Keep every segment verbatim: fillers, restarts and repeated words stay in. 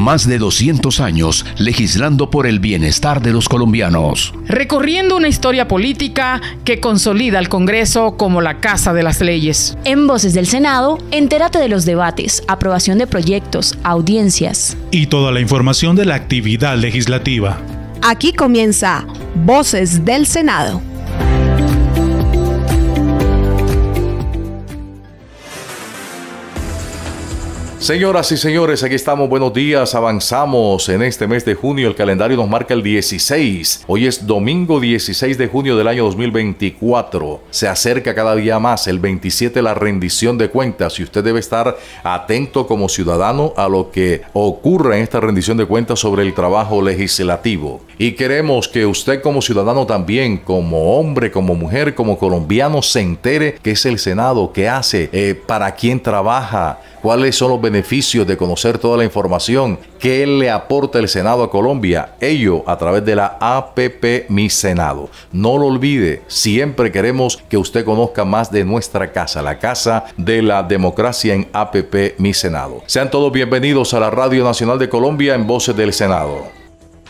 Más de doscientos años legislando por el bienestar de los colombianos. Recorriendo una historia política que consolida al Congreso como la casa de las leyes. En Voces del Senado, entérate de los debates, aprobación de proyectos, audiencias y toda la información de la actividad legislativa. Aquí comienza Voces del Senado. Señoras y señores, aquí estamos, buenos días, avanzamos en este mes de junio, el calendario nos marca el dieciséis, hoy es domingo dieciséis de junio del año dos mil veinticuatro, se acerca cada día más el veintisiete la rendición de cuentas y usted debe estar atento como ciudadano a lo que ocurre en esta rendición de cuentas sobre el trabajo legislativo. Y queremos que usted como ciudadano también, como hombre, como mujer, como colombiano, se entere qué es el Senado, qué hace, eh, para quién trabaja, cuáles son los beneficios de conocer toda la información, qué le aporta el Senado a Colombia, ello a través de la A P P Mi Senado. No lo olvide, siempre queremos que usted conozca más de nuestra casa, la casa de la democracia en A P P Mi Senado. Sean todos bienvenidos a la Radio Nacional de Colombia en Voces del Senado.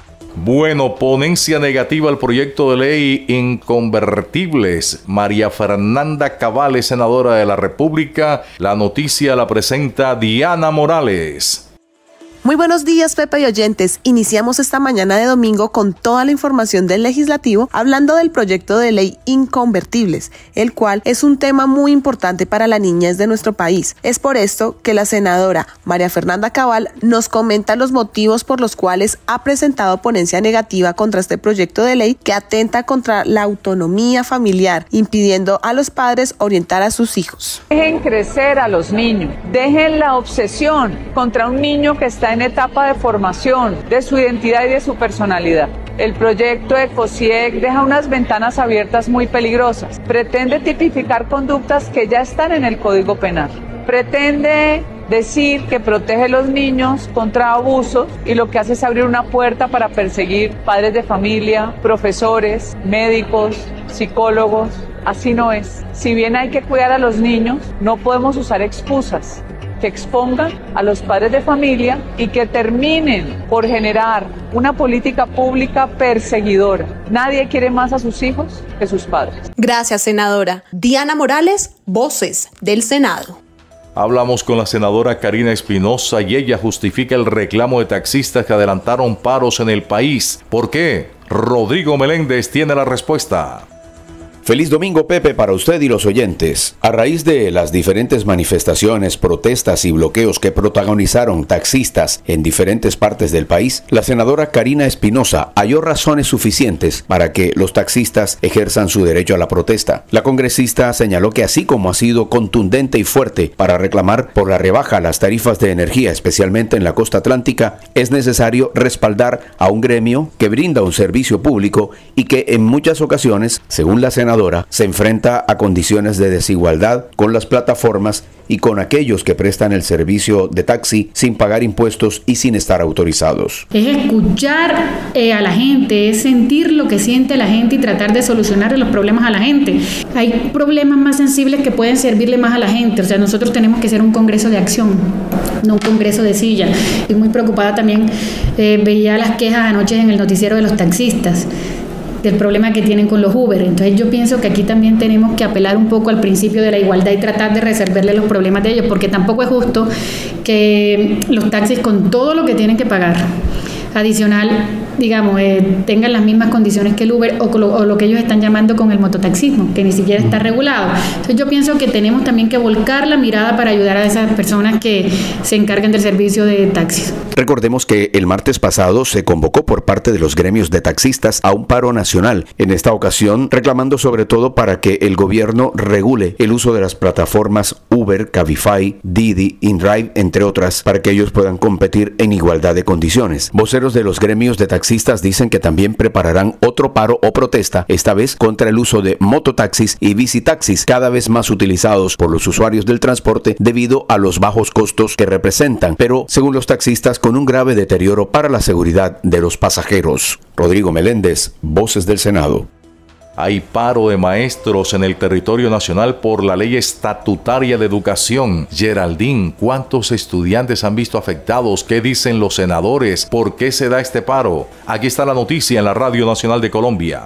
Bueno, ponencia negativa al proyecto de ley Inconvertibles. María Fernanda Cabal es senadora de la República. La noticia la presenta Diana Morales. Muy buenos días, Pepe y oyentes. Iniciamos esta mañana de domingo con toda la información del legislativo hablando del proyecto de ley Inconvertibles, el cual es un tema muy importante para la niñez de nuestro país. Es por esto que la senadora María Fernanda Cabal nos comenta los motivos por los cuales ha presentado ponencia negativa contra este proyecto de ley que atenta contra la autonomía familiar, impidiendo a los padres orientar a sus hijos. Dejen crecer a los niños, dejen la obsesión contra un niño que está en etapa de formación de su identidad y de su personalidad. El proyecto ECOSIEC deja unas ventanas abiertas muy peligrosas. Pretende tipificar conductas que ya están en el Código Penal. Pretende decir que protege a los niños contra abusos y lo que hace es abrir una puerta para perseguir padres de familia, profesores, médicos, psicólogos. Así no es. Si bien hay que cuidar a los niños, no podemos usar excusas que expongan a los padres de familia y que terminen por generar una política pública perseguidora. Nadie quiere más a sus hijos que sus padres. Gracias, senadora. Diana Morales, Voces del Senado. Hablamos con la senadora Karina Espinosa y ella justifica el reclamo de taxistas que adelantaron paros en el país. ¿Por qué? Rodrigo Meléndez tiene la respuesta. Feliz domingo, Pepe, para usted y los oyentes. A raíz de las diferentes manifestaciones, protestas y bloqueos que protagonizaron taxistas en diferentes partes del país, la senadora Karina Espinosa halló razones suficientes para que los taxistas ejerzan su derecho a la protesta. La congresista señaló que así como ha sido contundente y fuerte para reclamar por la rebaja a las tarifas de energía, especialmente en la costa atlántica, es necesario respaldar a un gremio que brinda un servicio público y que en muchas ocasiones, según la senadora, se enfrenta a condiciones de desigualdad con las plataformas y con aquellos que prestan el servicio de taxi sin pagar impuestos y sin estar autorizados. Es escuchar eh, a la gente, es sentir lo que siente la gente y tratar de solucionar los problemas a la gente. Hay problemas más sensibles que pueden servirle más a la gente, o sea, nosotros tenemos que ser un congreso de acción, no un congreso de silla. Estoy muy preocupada también, eh, veía las quejas anoche en el noticiero de los taxistas, del problema que tienen con los Uber. Entonces yo pienso que aquí también tenemos que apelar un poco al principio de la igualdad y tratar de resolverle los problemas de ellos, porque tampoco es justo que los taxis, con todo lo que tienen que pagar adicional, digamos, eh, tengan las mismas condiciones que el Uber o lo, o lo que ellos están llamando con el mototaxismo, que ni siquiera está regulado. Entonces yo pienso que tenemos también que volcar la mirada para ayudar a esas personas que se encargan del servicio de taxis. Recordemos que el martes pasado se convocó por parte de los gremios de taxistas a un paro nacional, en esta ocasión reclamando sobre todo para que el gobierno regule el uso de las plataformas Uber, Cabify, Didi, InDrive, entre otras, para que ellos puedan competir en igualdad de condiciones. Voceros de los gremios de taxistas dicen que también prepararán otro paro o protesta, esta vez contra el uso de mototaxis y bicitaxis, cada vez más utilizados por los usuarios del transporte debido a los bajos costos que representan, pero según los taxistas con un grave deterioro para la seguridad de los pasajeros. Rodrigo Meléndez, Voces del Senado. Hay paro de maestros en el territorio nacional por la ley estatutaria de educación. Geraldine, ¿cuántos estudiantes han visto afectados? ¿Qué dicen los senadores? ¿Por qué se da este paro? Aquí está la noticia en la Radio Nacional de Colombia.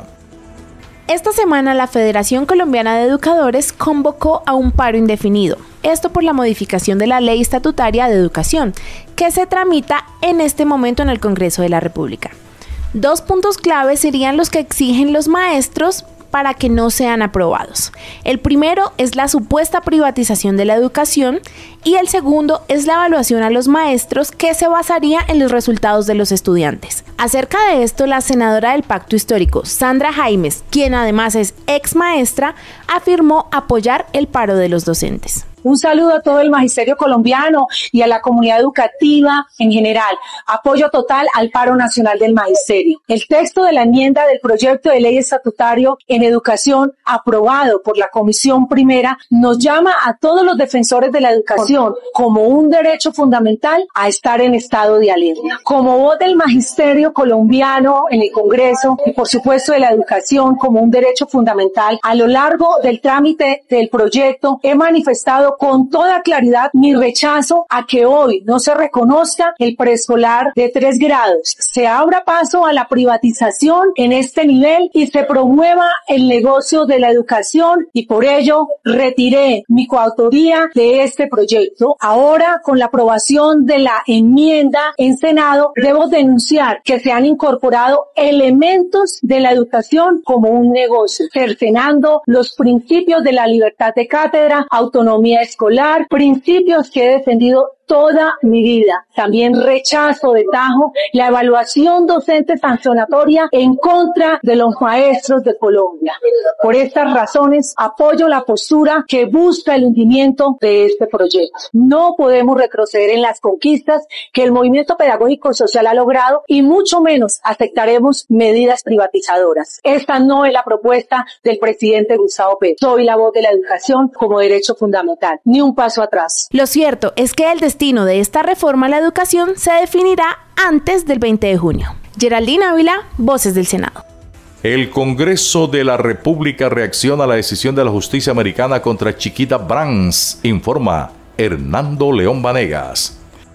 Esta semana la Federación Colombiana de Educadores convocó a un paro indefinido. Esto por la modificación de la Ley Estatutaria de Educación, que se tramita en este momento en el Congreso de la República. Dos puntos claves serían los que exigen los maestros para que no sean aprobados. El primero es la supuesta privatización de la educación y el segundo es la evaluación a los maestros, que se basaría en los resultados de los estudiantes. Acerca de esto, la senadora del Pacto Histórico, Sandra Jaimes, quien además es ex maestra, afirmó apoyar el paro de los docentes. Un saludo a todo el magisterio colombiano y a la comunidad educativa en general. Apoyo total al paro nacional del magisterio. El texto de la enmienda del proyecto de ley estatutario en educación aprobado por la Comisión Primera nos llama a todos los defensores de la educación como un derecho fundamental a estar en estado de alerta. Como voz del magisterio colombiano en el Congreso y por supuesto de la educación como un derecho fundamental, a lo largo del trámite del proyecto he manifestado con toda claridad mi rechazo a que hoy no se reconozca el preescolar de tres grados, se abra paso a la privatización en este nivel y se promueva el negocio de la educación, y por ello retiré mi coautoría de este proyecto. Ahora, con la aprobación de la enmienda en Senado, debo denunciar que se han incorporado elementos de la educación como un negocio, cercenando los principios de la libertad de cátedra, autonomía escolar, principios que he defendido toda mi vida. También rechazo de tajo la evaluación docente sancionatoria en contra de los maestros de Colombia. Por estas razones, apoyo la postura que busca el hundimiento de este proyecto. No podemos retroceder en las conquistas que el movimiento pedagógico social ha logrado y mucho menos aceptaremos medidas privatizadoras. Esta no es la propuesta del presidente Gustavo Petro. Soy la voz de la educación como derecho fundamental. Ni un paso atrás. Lo cierto es que el destino de esta reforma a la educación se definirá antes del veinte de junio. Geraldine Ávila, Voces del Senado. El Congreso de la República reacciona a la decisión de la justicia americana contra Chiquita Brands, informa Hernando León Vanegas.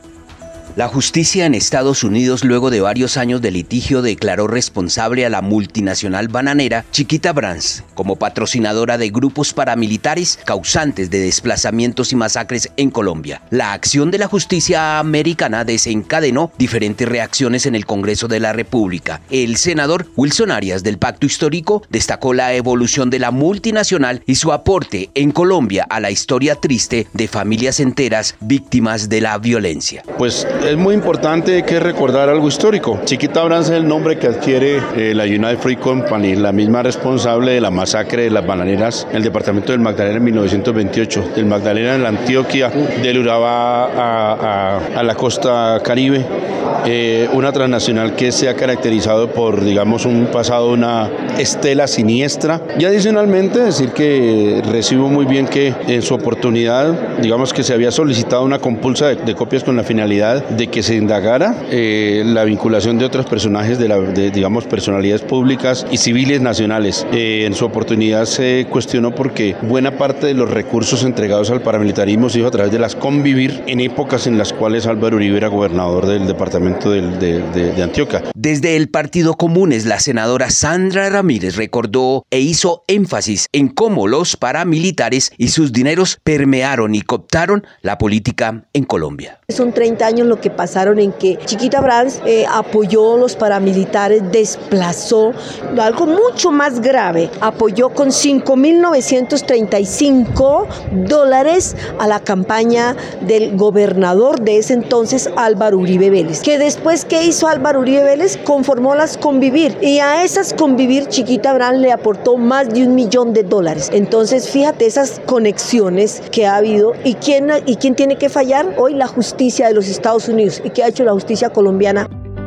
La justicia en Estados Unidos, luego de varios años de litigio, declaró responsable a la multinacional bananera Chiquita Brands como patrocinadora de grupos paramilitares causantes de desplazamientos y masacres en Colombia. La acción de la justicia americana desencadenó diferentes reacciones en el Congreso de la República. El senador Wilson Arias, del Pacto Histórico, destacó la evolución de la multinacional y su aporte en Colombia a la historia triste de familias enteras víctimas de la violencia. Pues es muy importante que recordar algo histórico. Chiquita Brands es el nombre que adquiere eh, la United Fruit Company, la misma responsable de la masacre de las bananeras en el departamento del Magdalena en mil novecientos veintiocho, del Magdalena en la Antioquia, del Urabá a, a, a la costa Caribe. Eh, una transnacional que se ha caracterizado por, digamos, un pasado, una estela siniestra. Y adicionalmente decir que recibo muy bien que en su oportunidad, digamos que se había solicitado una compulsa de, de copias con la finalidad de que se indagara eh, la vinculación de otros personajes, de, la, de digamos, personalidades públicas y civiles nacionales. Eh, en su oportunidad se cuestionó porque buena parte de los recursos entregados al paramilitarismo se hizo a través de las Convivir en épocas en las cuales Álvaro Uribe era gobernador del departamento del, de, de, de Antioquia. Desde el Partido Comunes, la senadora Sandra Ramírez recordó e hizo énfasis en cómo los paramilitares y sus dineros permearon y cooptaron la política en Colombia. Son treinta años lo que pasaron en que Chiquita Brands eh, apoyó a los paramilitares, desplazó, algo mucho más grave, apoyó con cinco mil novecientos treinta y cinco dólares a la campaña del gobernador de ese entonces, Álvaro Uribe Vélez, que después que hizo Álvaro Uribe Vélez conformó las Convivir, y a esas Convivir Chiquita Brands le aportó más de un millón de dólares. Entonces fíjate esas conexiones que ha habido, y quién, y quién tiene que fallar hoy, la justicia de los Estados Unidos. ¿Y qué ha hecho la justicia colombiana?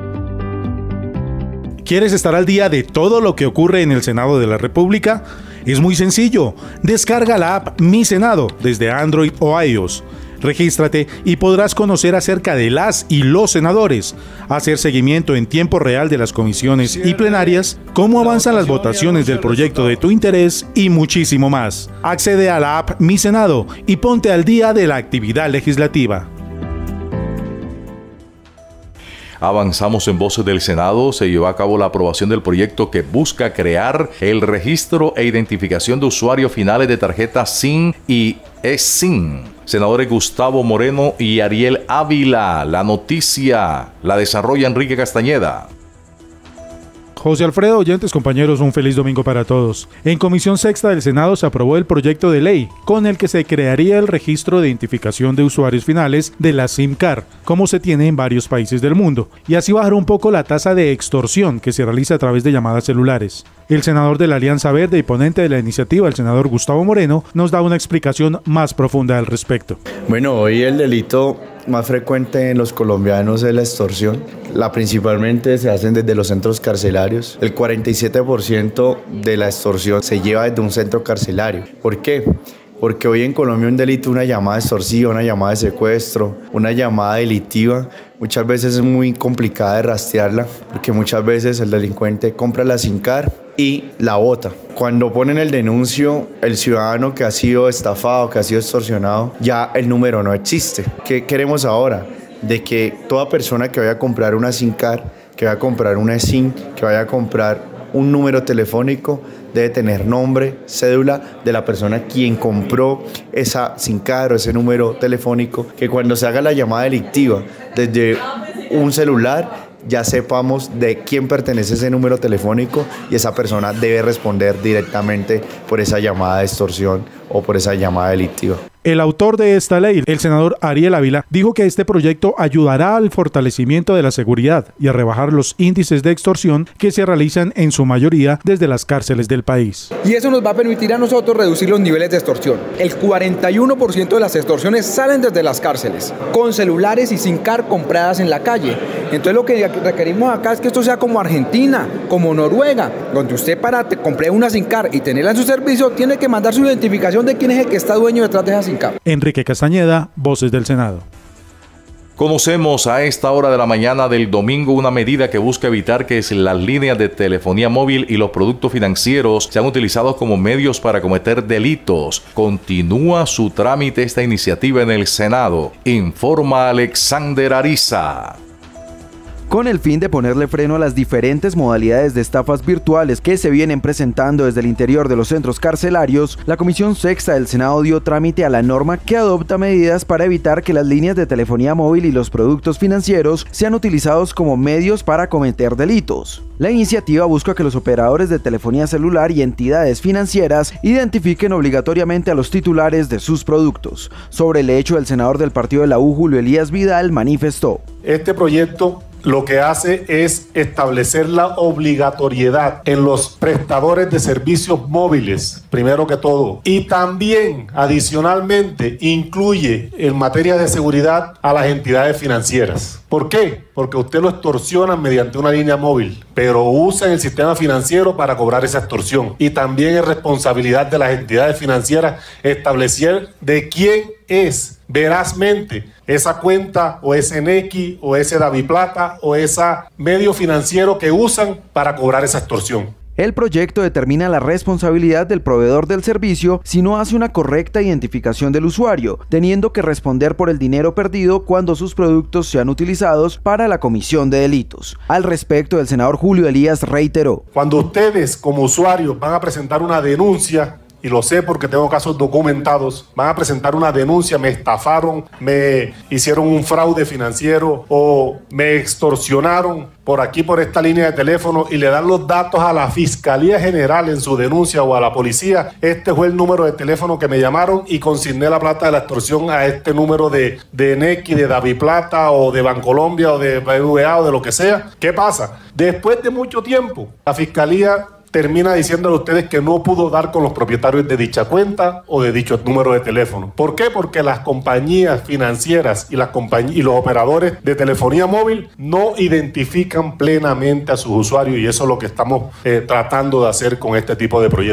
¿Quieres estar al día de todo lo que ocurre en el Senado de la República? Es muy sencillo. Descarga la app Mi Senado desde Android o iOS. Regístrate y podrás conocer acerca de las y los senadores, hacer seguimiento en tiempo real de las comisiones y plenarias, cómo avanzan las votaciones del proyecto de tu interés y muchísimo más. Accede a la app Mi Senado y ponte al día de la actividad legislativa. Avanzamos en Voces del Senado. Se llevó a cabo la aprobación del proyecto que busca crear el registro e identificación de usuarios finales de tarjetas S I M y eSIM. Senadores Gustavo Moreno y Ariel Ávila. La noticia la desarrolla Enrique Castañeda. José Alfredo, oyentes, compañeros, un feliz domingo para todos. En Comisión Sexta del Senado se aprobó el proyecto de ley con el que se crearía el registro de identificación de usuarios finales de la SIM card, como se tiene en varios países del mundo, y así bajar un poco la tasa de extorsión que se realiza a través de llamadas celulares. El senador de la Alianza Verde y ponente de la iniciativa, el senador Gustavo Moreno, nos da una explicación más profunda al respecto. Bueno, hoy el delito más frecuente en los colombianos es la extorsión. La principalmente se hacen desde los centros carcelarios. El cuarenta y siete por ciento de la extorsión se lleva desde un centro carcelario. ¿Por qué? Porque hoy en Colombia un delito, una llamada extorsiva, una llamada de secuestro, una llamada delictiva, muchas veces es muy complicada de rastrearla, porque muchas veces el delincuente compra la SIM card y la bota. Cuando ponen el denuncio, el ciudadano que ha sido estafado, que ha sido extorsionado, ya el número no existe. ¿Qué queremos ahora? De que toda persona que vaya a comprar una SIM card, que vaya a comprar una SIM, que vaya a comprar un número telefónico, debe tener nombre, cédula de la persona quien compró esa SIM card o ese número telefónico, que cuando se haga la llamada delictiva desde un celular, ya sepamos de quién pertenece ese número telefónico y esa persona debe responder directamente por esa llamada de extorsión o por esa llamada delictiva. El autor de esta ley, el senador Ariel Ávila, dijo que este proyecto ayudará al fortalecimiento de la seguridad y a rebajar los índices de extorsión que se realizan en su mayoría desde las cárceles del país. Y eso nos va a permitir a nosotros reducir los niveles de extorsión. El cuarenta y uno por ciento de las extorsiones salen desde las cárceles, con celulares y SIM card compradas en la calle. Entonces lo que requerimos acá es que esto sea como Argentina, como Noruega, donde usted para te comprar una SIM card y tenerla en su servicio tiene que mandar su identificación de quién es el que está dueño detrás de esa SIM card. Enrique Castañeda, Voces del Senado. Conocemos a esta hora de la mañana del domingo una medida que busca evitar que las líneas de telefonía móvil y los productos financieros sean utilizados como medios para cometer delitos. Continúa su trámite esta iniciativa en el Senado. Informa Alexander Ariza. Con el fin de ponerle freno a las diferentes modalidades de estafas virtuales que se vienen presentando desde el interior de los centros carcelarios, la Comisión Sexta del Senado dio trámite a la norma que adopta medidas para evitar que las líneas de telefonía móvil y los productos financieros sean utilizados como medios para cometer delitos. La iniciativa busca que los operadores de telefonía celular y entidades financieras identifiquen obligatoriamente a los titulares de sus productos. Sobre el hecho, el senador del partido de la U, Julio Elías Vidal, manifestó: Este proyecto lo que hace es establecer la obligatoriedad en los prestadores de servicios móviles, primero que todo, y también adicionalmente incluye en materia de seguridad a las entidades financieras. ¿Por qué? Porque usted lo extorsiona mediante una línea móvil, pero usa el sistema financiero para cobrar esa extorsión. Y también es responsabilidad de las entidades financieras establecer de quién es verazmente esa cuenta o ese N X o ese DaviPlata o ese medio financiero que usan para cobrar esa extorsión. El proyecto determina la responsabilidad del proveedor del servicio si no hace una correcta identificación del usuario, teniendo que responder por el dinero perdido cuando sus productos sean utilizados para la comisión de delitos. Al respecto, el senador Julio Elías reiteró: Cuando ustedes como usuarios van a presentar una denuncia, y lo sé porque tengo casos documentados, van a presentar una denuncia, me estafaron, me hicieron un fraude financiero o me extorsionaron por aquí, por esta línea de teléfono, y le dan los datos a la Fiscalía General en su denuncia o a la policía. Este fue el número de teléfono que me llamaron y consigné la plata de la extorsión a este número de, de N X, de DaviPlata o de Bancolombia o de B B V A o de lo que sea. ¿Qué pasa? Después de mucho tiempo, la Fiscalía termina diciéndole a ustedes que no pudo dar con los propietarios de dicha cuenta o de dicho número de teléfono. ¿Por qué? Porque las compañías financieras y, las compañ- y los operadores de telefonía móvil no identifican plenamente a sus usuarios, y eso es lo que estamos eh, tratando de hacer con este tipo de proyectos.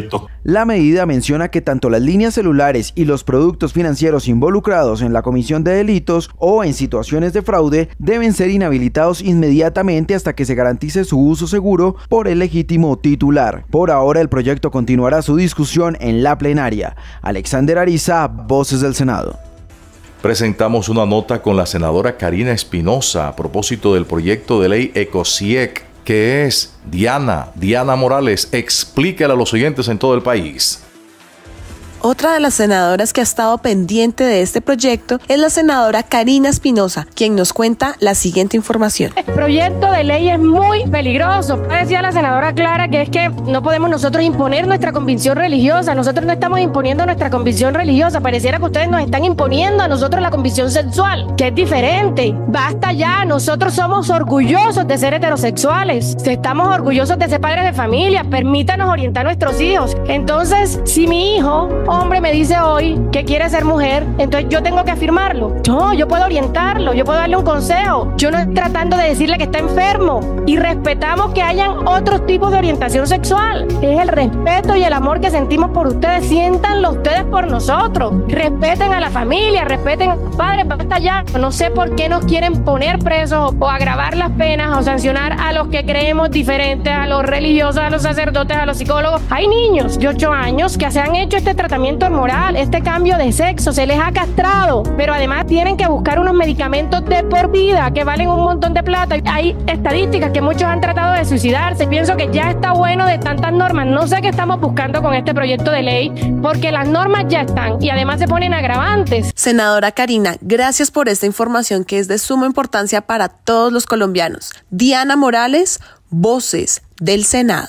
La medida menciona que tanto las líneas celulares y los productos financieros involucrados en la comisión de delitos o en situaciones de fraude deben ser inhabilitados inmediatamente hasta que se garantice su uso seguro por el legítimo titular. Por ahora, el proyecto continuará su discusión en la plenaria. Alexander Ariza, Voces del Senado. Presentamos una nota con la senadora Karina Espinosa a propósito del proyecto de ley ECOSIEC, que es Diana, Diana Morales. Explíquela a los oyentes en todo el país. Otra de las senadoras que ha estado pendiente de este proyecto es la senadora Karina Espinosa, quien nos cuenta la siguiente información. El proyecto de ley es muy peligroso. Decía la senadora Clara que es que no podemos nosotros imponer nuestra convicción religiosa. Nosotros no estamos imponiendo nuestra convicción religiosa. Pareciera que ustedes nos están imponiendo a nosotros la convicción sexual, que es diferente. Basta ya. Nosotros somos orgullosos de ser heterosexuales. Estamos orgullosos de ser padres de familia. Permítanos orientar a nuestros hijos. Entonces, si mi hijo hombre me dice hoy que quiere ser mujer, entonces yo tengo que afirmarlo. No, yo puedo orientarlo, yo puedo darle un consejo. Yo no estoy tratando de decirle que está enfermo. Y respetamos que hayan otros tipos de orientación sexual. Es el respeto y el amor que sentimos por ustedes. Siéntanlo ustedes por nosotros. Respeten a la familia, respeten a los padres. Basta ya. No sé por qué nos quieren poner presos o agravar las penas o sancionar a los que creemos diferentes, a los religiosos, a los sacerdotes, a los psicólogos. Hay niños de ocho años que se han hecho este tratamiento hormonal, este cambio de sexo, se les ha castrado, pero además tienen que buscar unos medicamentos de por vida que valen un montón de plata. Hay estadísticas que muchos han tratado de suicidarse. Pienso que ya está bueno de tantas normas. No sé qué estamos buscando con este proyecto de ley, porque las normas ya están y además se ponen agravantes. Senadora Karina, gracias por esta información que es de suma importancia para todos los colombianos. Diana Morales, Voces del Senado.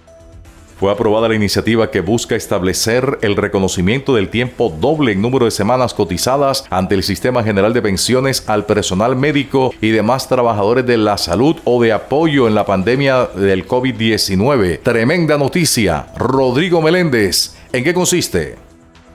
Fue aprobada la iniciativa que busca establecer el reconocimiento del tiempo doble en número de semanas cotizadas ante el Sistema General de Pensiones al personal médico y demás trabajadores de la salud o de apoyo en la pandemia del COVID diecinueve. Tremenda noticia. Rodrigo Meléndez, ¿en qué consiste?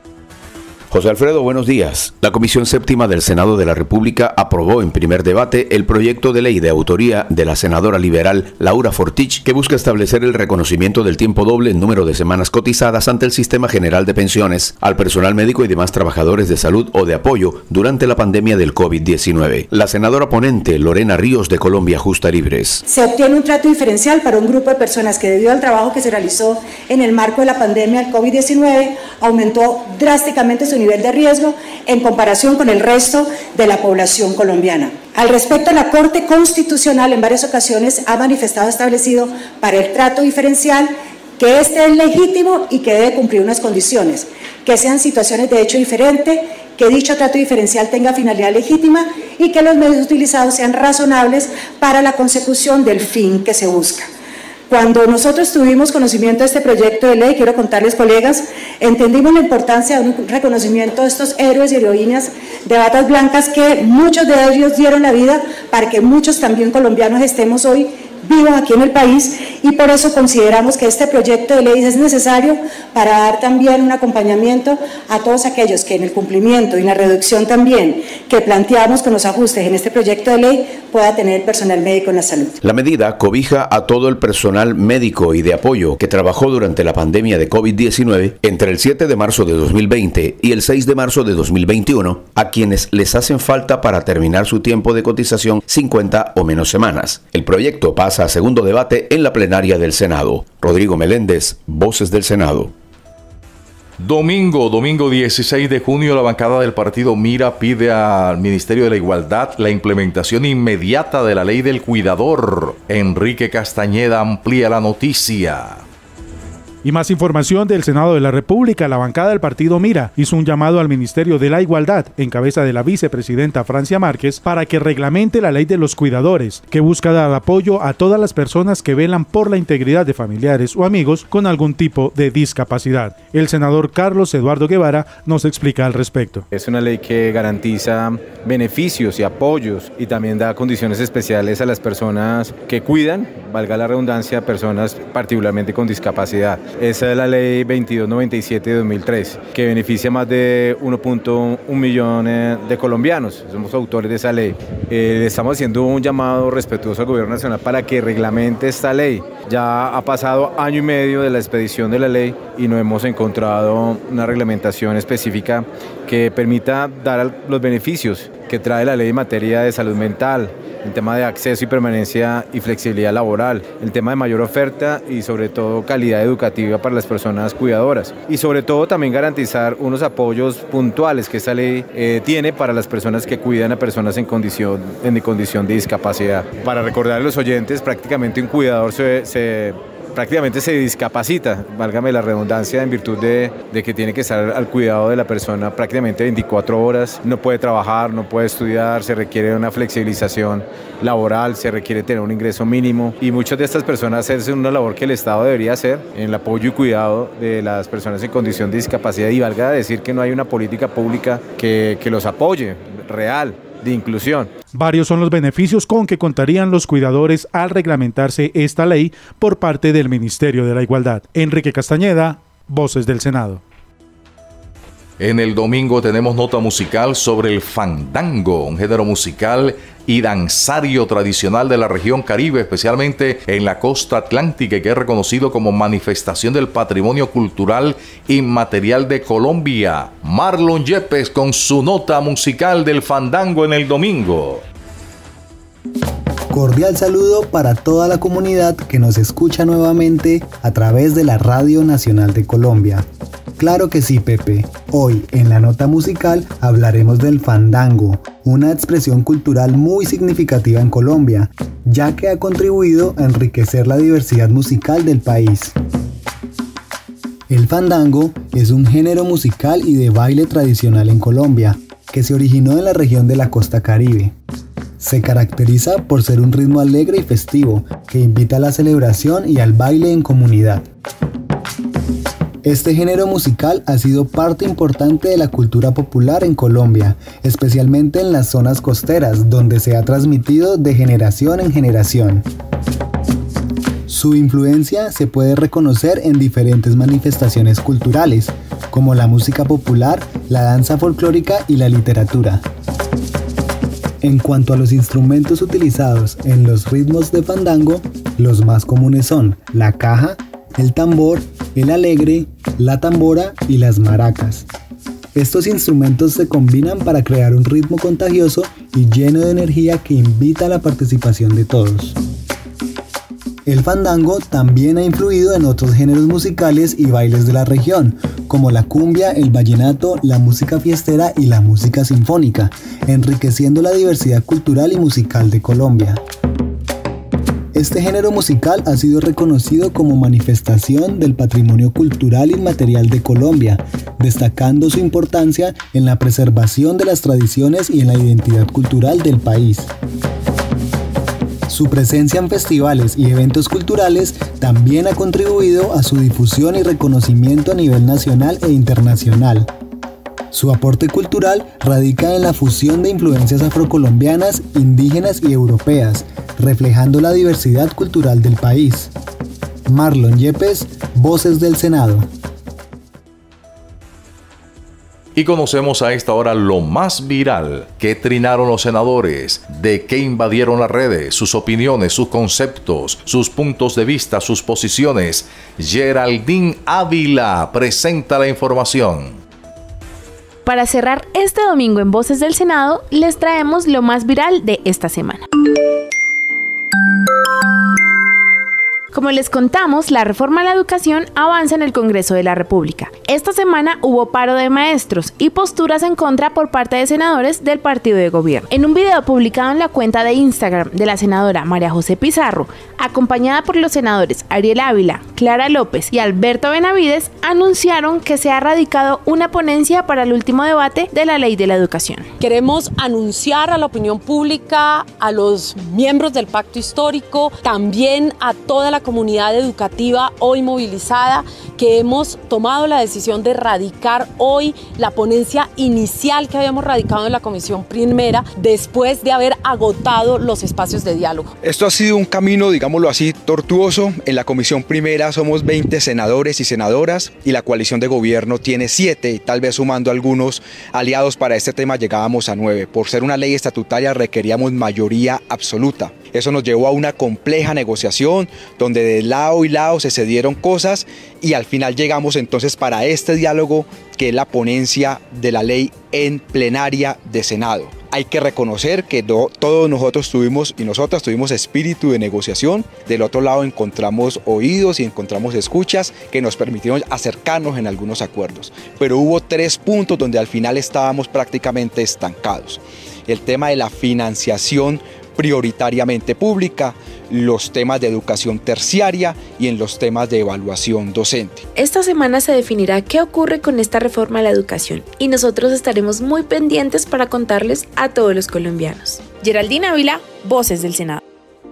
José Alfredo, buenos días. La Comisión Séptima del Senado de la República aprobó en primer debate el proyecto de ley de autoría de la senadora liberal Laura Fortich, que busca establecer el reconocimiento del tiempo doble en número de semanas cotizadas ante el Sistema General de Pensiones al personal médico y demás trabajadores de salud o de apoyo durante la pandemia del COVID diecinueve. La senadora ponente, Lorena Ríos, de Colombia Justa Libres. Se obtiene un trato diferencial para un grupo de personas que, debido al trabajo que se realizó en el marco de la pandemia del COVID diecinueve, aumentó drásticamente su nivel de riesgo en comparación con el resto de la población colombiana. Al respecto, la Corte Constitucional en varias ocasiones ha manifestado establecido para el trato diferencial que este es legítimo y que debe cumplir unas condiciones, que sean situaciones de hecho diferente, que dicho trato diferencial tenga finalidad legítima y que los medios utilizados sean razonables para la consecución del fin que se busca. Cuando nosotros tuvimos conocimiento de este proyecto de ley, quiero contarles, colegas, entendimos la importancia de un reconocimiento de estos héroes y heroínas de batas blancas que muchos de ellos dieron la vida para que muchos también colombianos estemos hoy vivos aquí en el país, y por eso consideramos que este proyecto de ley es necesario para dar también un acompañamiento a todos aquellos que en el cumplimiento y la reducción también que planteamos con los ajustes en este proyecto de ley pueda tener personal médico en la salud. La medida cobija a todo el personal médico y de apoyo que trabajó durante la pandemia de COVID diecinueve entre el siete de marzo de dos mil veinte y el seis de marzo de dos mil veintiuno, a quienes les hacen falta para terminar su tiempo de cotización cincuenta o menos semanas. El proyecto pasa a segundo debate en la plenaria del Senado. Rodrigo Meléndez, Voces del Senado. Domingo, domingo dieciséis de junio, la bancada del partido Mira pide al Ministerio de la Igualdad la implementación inmediata de la ley del cuidador. Enrique Castañeda amplía la noticia. Y más información del Senado de la República. La bancada del partido Mira hizo un llamado al Ministerio de la Igualdad, en cabeza de la vicepresidenta Francia Márquez, para que reglamente la ley de los cuidadores, que busca dar apoyo a todas las personas que velan por la integridad de familiares o amigos con algún tipo de discapacidad. El senador Carlos Eduardo Guevara nos explica al respecto. Es una ley que garantiza beneficios y apoyos y también da condiciones especiales a las personas que cuidan, valga la redundancia, personas particularmente con discapacidad. Esa es la ley veintidós noventa y siete de dos mil tres, que beneficia a más de uno punto uno millón de colombianos. Somos autores de esa ley. Eh, le estamos haciendo un llamado respetuoso al gobierno nacional para que reglamente esta ley. Ya ha pasado año y medio de la expedición de la ley y no hemos encontrado una reglamentación específica que permita dar los beneficios que trae la ley en materia de salud mental, el tema de acceso y permanencia y flexibilidad laboral, el tema de mayor oferta y sobre todo calidad educativa para las personas cuidadoras y sobre todo también garantizar unos apoyos puntuales que esta ley eh, tiene para las personas que cuidan a personas en condición, en condición de discapacidad. Para recordar a los oyentes, prácticamente un cuidador se, se prácticamente se discapacita, válgame la redundancia, en virtud de, de que tiene que estar al cuidado de la persona prácticamente veinticuatro horas, no puede trabajar, no puede estudiar, se requiere una flexibilización laboral, se requiere tener un ingreso mínimo y muchas de estas personas hacen una labor que el Estado debería hacer en el apoyo y cuidado de las personas en condición de discapacidad y valga decir que no hay una política pública que, que los apoye, real, de inclusión. Varios son los beneficios con que contarían los cuidadores al reglamentarse esta ley por parte del Ministerio de la Igualdad. Enrique Castañeda, Voces del Senado. En el domingo tenemos nota musical sobre el fandango, un género musical y danzario tradicional de la región Caribe, especialmente en la costa atlántica, que es reconocido como manifestación del patrimonio cultural inmaterial de Colombia. Marlon Yepes con su nota musical del fandango en el domingo. Cordial saludo para toda la comunidad que nos escucha nuevamente a través de la Radio Nacional de Colombia. Claro que sí, Pepe. Hoy en la nota musical hablaremos del fandango, una expresión cultural muy significativa en Colombia, ya que ha contribuido a enriquecer la diversidad musical del país. El fandango es un género musical y de baile tradicional en Colombia, que se originó en la región de la costa Caribe. Se caracteriza por ser un ritmo alegre y festivo, que invita a la celebración y al baile en comunidad. Este género musical ha sido parte importante de la cultura popular en Colombia, especialmente en las zonas costeras, donde se ha transmitido de generación en generación. Su influencia se puede reconocer en diferentes manifestaciones culturales, como la música popular, la danza folclórica y la literatura. En cuanto a los instrumentos utilizados en los ritmos de fandango, los más comunes son la caja, el tambor, el alegre, la tambora y las maracas. Estos instrumentos se combinan para crear un ritmo contagioso y lleno de energía que invita a la participación de todos. El fandango también ha influido en otros géneros musicales y bailes de la región, como la cumbia, el vallenato, la música fiestera y la música sinfónica, enriqueciendo la diversidad cultural y musical de Colombia. Este género musical ha sido reconocido como manifestación del patrimonio cultural inmaterial de Colombia, destacando su importancia en la preservación de las tradiciones y en la identidad cultural del país. Su presencia en festivales y eventos culturales también ha contribuido a su difusión y reconocimiento a nivel nacional e internacional. Su aporte cultural radica en la fusión de influencias afrocolombianas, indígenas y europeas, reflejando la diversidad cultural del país. Marlon Yepes, Voces del Senado. Y conocemos a esta hora lo más viral que trinaron los senadores, de qué invadieron las redes, sus opiniones, sus conceptos, sus puntos de vista, sus posiciones. Geraldine Ávila presenta la información. Para cerrar este domingo en Voces del Senado, les traemos lo más viral de esta semana. Como les contamos, la reforma a la educación avanza en el Congreso de la República. Esta semana hubo paro de maestros y posturas en contra por parte de senadores del partido de gobierno. En un video publicado en la cuenta de Instagram de la senadora María José Pizarro, acompañada por los senadores Ariel Ávila, Clara López y Alberto Benavides, anunciaron que se ha radicado una ponencia para el último debate de la Ley de la Educación. Queremos anunciar a la opinión pública, a los miembros del Pacto Histórico, también a toda la comunidad comunidad educativa hoy movilizada, que hemos tomado la decisión de radicar hoy la ponencia inicial que habíamos radicado en la comisión primera, después de haber agotado los espacios de diálogo. Esto ha sido un camino, digámoslo así, tortuoso. En la comisión primera somos veinte senadores y senadoras y la coalición de gobierno tiene siete, y tal vez sumando algunos aliados para este tema llegábamos a nueve. Por ser una ley estatutaria requeríamos mayoría absoluta. Eso nos llevó a una compleja negociación donde de lado y lado se cedieron cosas y al final llegamos entonces para este diálogo, que es la ponencia de la ley en plenaria de Senado. Hay que reconocer que do, todos nosotros tuvimos y nosotras tuvimos espíritu de negociación. Del otro lado encontramos oídos y encontramos escuchas que nos permitieron acercarnos en algunos acuerdos. Pero hubo tres puntos donde al final estábamos prácticamente estancados. El tema de la financiación prioritariamente pública, los temas de educación terciaria y en los temas de evaluación docente. Esta semana se definirá qué ocurre con esta reforma de la educación y nosotros estaremos muy pendientes para contarles a todos los colombianos. Geraldine Ávila, Voces del Senado.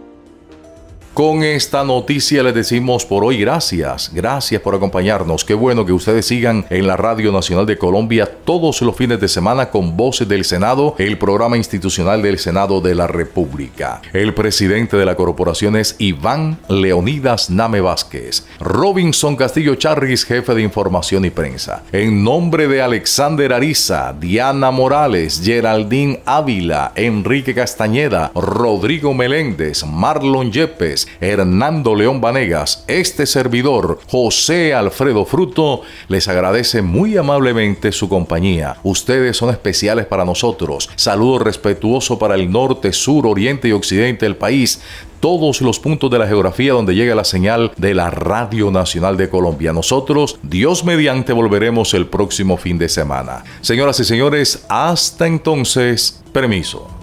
Con esta noticia les decimos por hoy gracias, gracias por acompañarnos. Qué bueno que ustedes sigan en la Radio Nacional de Colombia todos los fines de semana con Voces del Senado, el programa institucional del Senado de la República. El presidente de la corporación es Iván Leonidas Name Vázquez. Robinson Castillo Charris, jefe de información y prensa. En nombre de Alexander Ariza, Diana Morales, Geraldine Ávila, Enrique Castañeda, Rodrigo Meléndez, Marlon Yepes, Hernando León Vanegas, este servidor, José Alfredo Fruto, les agradece muy amablemente su compañía. Ustedes son especiales para nosotros. Saludo respetuoso para el norte, sur, oriente y occidente del país. Todos los puntos de la geografía donde llega la señal de la Radio Nacional de Colombia. Nosotros, Dios mediante, volveremos el próximo fin de semana. Señoras y señores, hasta entonces, permiso.